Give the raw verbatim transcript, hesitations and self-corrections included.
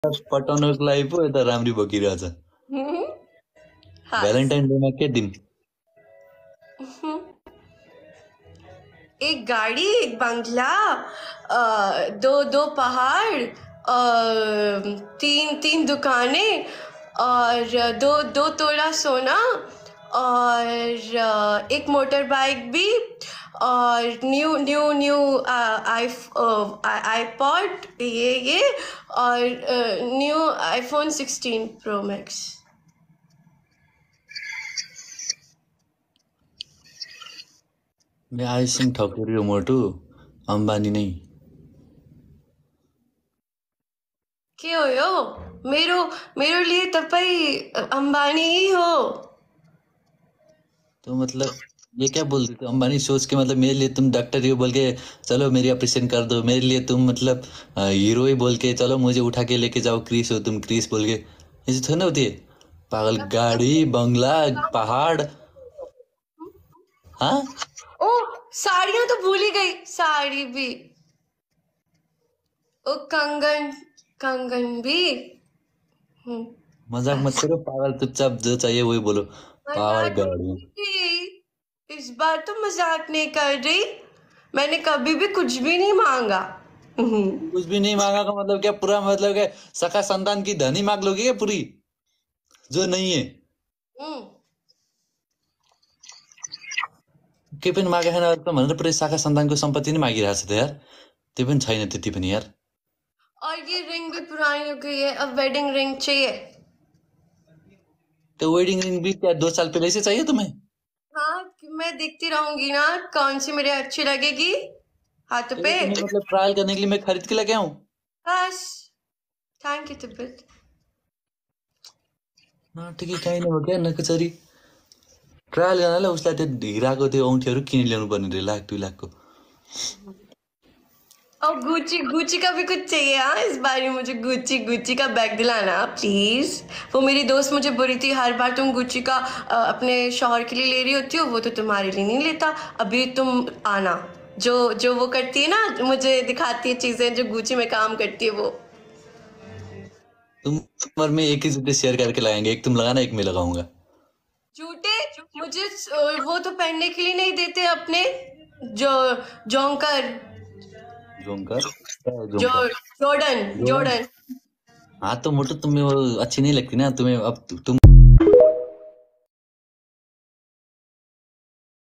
पटाउनको लागि पो यता राम्री भकिरहेछ। भ्यालेन्टाइन डेमा के दिन? एक गाड़ी, एक बंगला, अ, दो दो पहाड़, अ, तीन तीन दुकानें और दो दो तोला सोना और अ, एक मोटर बाइक भी और new new new I iPod ये ये और new iPhone sixteen pro max. मैं आइसिङ ठकुरी हो मोटु, अम्बानी नै। के हो यो? मेरो मेरो लिए तपाईँ अंबानी ही हो। तो मतलब ये क्या बोल रही थी? अंबानी सोच के मतलब मेरे लिए तुम डॉक्टर हो बोल के चलो मेरी ऑपरेशन कर दो, मेरे लिए तुम मतलब हीरो ही बोल के चलो मुझे उठा के लेके जाओ, क्रिस हो तुम, क्रिस बोल के ऐसे थोड़ी ना होती है। पागल, गाड़ी, बंगला, पहाड़। हाँ ओ साड़ियां तो भूल ही गई, साड़ी भी। ओ कंगन, कंगन भी। हम्म, मजाक मत बस करो पागल, चुपचाप जो चाहिए वही बोलो। पागल मजाक गाड़ी। नहीं, इस बार तो मजाक नहीं कर रही। मैंने कभी भी कुछ भी नहीं मांगा। हम्म, कुछ भी नहीं मांगा का मतलब क्या? पूरा मतलब क्या सखा संतान की धनी मांग लोगे क्या पूरी, जो नहीं है? हम्म। के पनि मागेको छैन अर्को भनेर पुरै शाखा सन्तानको सम्पत्ति नै मागिरहेको छ त यार। त्यो पनि छैन त्यति पनि यार। और ये रिंग भी पुरानी हो गई है, अब वेडिंग रिंग चाहिए। तो वेडिंग रिंग भी क्या दो साल पहले से चाहिए तुम्हें? हाँ, कि मैं देखती रहूंगी ना कौन सी मुझे अच्छी लगेगी हाथों चलो पे। तुम्हें मतलब ट्रायल करने के लिए मैं खरीद के लेके आऊं? बस थैंक यू तिब्बत। नाटकी काहीँ नभयो क्या नकचरी। ट्रायल गर्नलाई उसलाई त्यो हिराको त्यो औँठीहरू किनि ल्याउनु पर्ने रे, लाख दुई लाखको। और गुची गुची का भी कुछ चाहिए। हाँ, इस बार ही मुझे गुची गुची का बैग दिलाना प्लीज। वो मेरी दोस्त मुझे बुरी थी, हर बार तुम गुची का अ, अपने शौहर के लिए ले रही होती हो, वो तो तुम्हारे लिए नहीं लेता। अभी तुम आना, जो जो वो करती है ना, मुझे दिखाती है चीजें जो गुची में काम करती है वो। तुम और मैं एक ही जूते शेयर करके लगाएंगे, एक तुम लगाना एक मैं लगाऊंगा। जूते मुझे अ, वो तो पहनने के लिए नहीं देते अपने, जो जोंकर, जोंकर क्या है जो जोंकर? जॉर्डन जोड़न। जॉर्डन। हाँ तो मोटू तुम्हें वो अच्छी नहीं लगती ना तुम्हें अब तुम